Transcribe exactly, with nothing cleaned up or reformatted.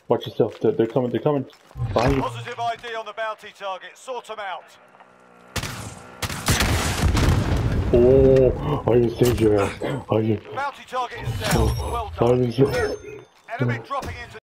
Watch yourself. They're, they're coming. They're coming. Behind you. Positive I D on the bounty target. Sort them out. Oh, I just saved your ass. I just. Bounty target is down. Well I done. just. Enemy dropping into